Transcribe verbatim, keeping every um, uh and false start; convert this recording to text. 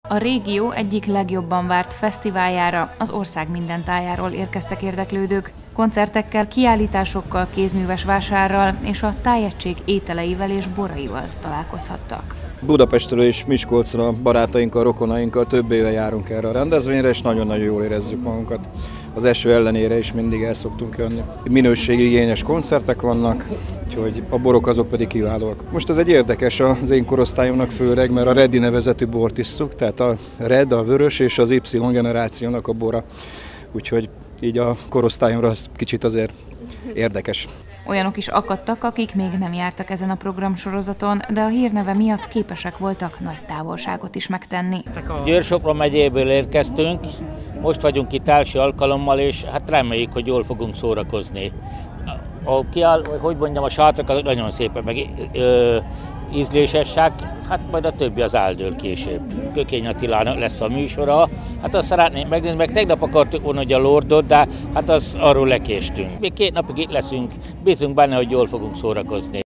A régió egyik legjobban várt fesztiváljára az ország minden tájáról érkeztek érdeklődők, koncertekkel, kiállításokkal, kézműves vásárral és a tájegység ételeivel és boraival találkozhattak. Budapestről és Miskolcra barátainkkal, rokonainkkal több éve járunk erre a rendezvényre, és nagyon-nagyon jól érezzük magunkat. Az eső ellenére is mindig el szoktunk jönni. Minőségigényes koncertek vannak, úgyhogy a borok azok pedig kiválóak. Most ez egy érdekes az én korosztályomnak főleg, mert a Reddi nevezetű bort isszuk, tehát a Red, a vörös és az Y generációnak a bora. Úgyhogy így a korosztályomra az kicsit azért érdekes. Olyanok is akadtak, akik még nem jártak ezen a programsorozaton, de a hírneve miatt képesek voltak nagy távolságot is megtenni. Győr-Sopron megyéből érkeztünk, most vagyunk itt első alkalommal, és hát reméljük, hogy jól fogunk szórakozni. A kiáll, hogy mondjam, a sátrak azok nagyon szépen meg ö, ízlésesek, hát majd a többi az áldől később. Kökény Attilának lesz a műsora, hát azt szeretnénk megnézni, meg tegnap akartuk volna, hogy a Lordot, de hát az, arról lekéstünk. Még két napig itt leszünk, bízunk benne, hogy jól fogunk szórakozni.